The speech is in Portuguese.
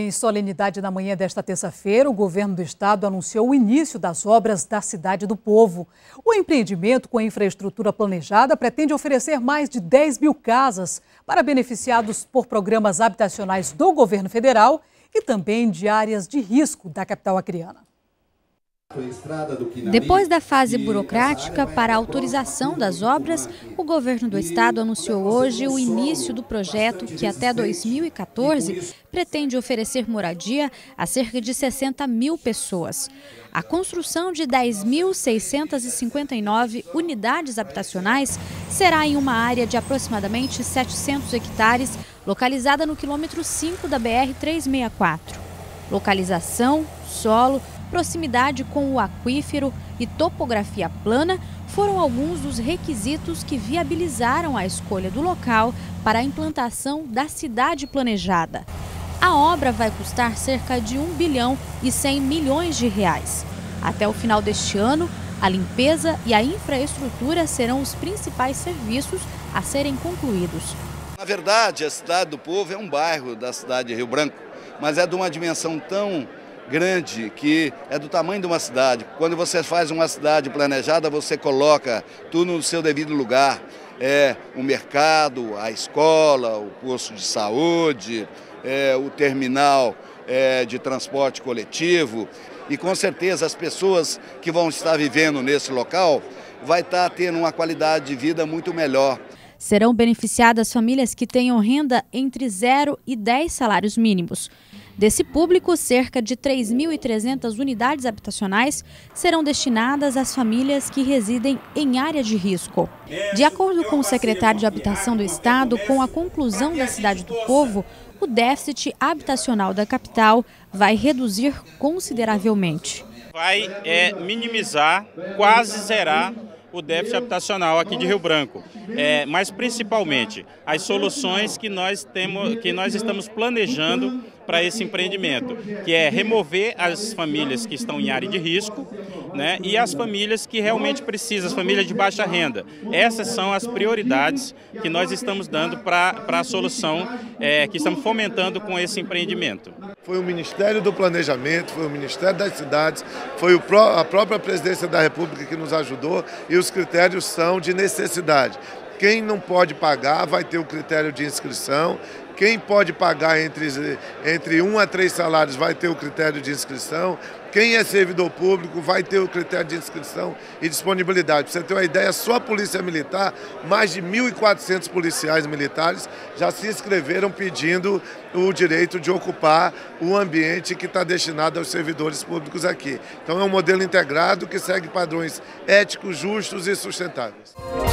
Em solenidade na manhã desta terça-feira, o governo do estado anunciou o início das obras da Cidade do Povo. O empreendimento com infraestrutura planejada pretende oferecer mais de 10 mil casas para beneficiados por programas habitacionais do governo federal e também de áreas de risco da capital acreana. Depois da fase burocrática para a autorização das obras, o governo do estado anunciou hoje o início do projeto que até 2014 pretende oferecer moradia a cerca de 60 mil pessoas. A construção de 10.659 unidades habitacionais será em uma área de aproximadamente 700 hectares, localizada no quilômetro 5 da BR-364. Localização, solo, proximidade com o aquífero e topografia plana foram alguns dos requisitos que viabilizaram a escolha do local para a implantação da cidade planejada. A obra vai custar cerca de 1 bilhão e 100 milhões de reais. Até o final deste ano, a limpeza e a infraestrutura serão os principais serviços a serem concluídos. Na verdade, a Cidade do Povo é um bairro da cidade de Rio Branco, mas é de uma dimensão tão grande que é do tamanho de uma cidade. Quando você faz uma cidade planejada, você coloca tudo no seu devido lugar. O mercado, a escola, o posto de saúde, o terminal de transporte coletivo. E com certeza as pessoas que vão estar vivendo nesse local vai estar tendo uma qualidade de vida muito melhor. Serão beneficiadas famílias que tenham renda entre 0 e 10 salários mínimos. Desse público, cerca de 3.300 unidades habitacionais serão destinadas às famílias que residem em área de risco. De acordo com o secretário de Habitação do Estado, com a conclusão da Cidade do Povo, o déficit habitacional da capital vai reduzir consideravelmente. Vai minimizar, quase zerar o déficit habitacional aqui de Rio Branco, mas principalmente as soluções que nós estamos planejando para esse empreendimento, que é remover as famílias que estão em área de risco, né, e as famílias que realmente precisam, as famílias de baixa renda. Essas são as prioridades que nós estamos dando para a solução que estamos fomentando com esse empreendimento. Foi o Ministério do Planejamento, foi o Ministério das Cidades, foi a própria Presidência da República que nos ajudou e os critérios são de necessidade. Quem não pode pagar vai ter o critério de inscrição. Quem pode pagar entre 1 a 3 salários vai ter o critério de inscrição. Quem é servidor público vai ter o critério de inscrição e disponibilidade. Para você ter uma ideia, só a Polícia Militar, mais de 1.400 policiais militares já se inscreveram pedindo o direito de ocupar o ambiente que está destinado aos servidores públicos aqui. Então é um modelo integrado que segue padrões éticos, justos e sustentáveis.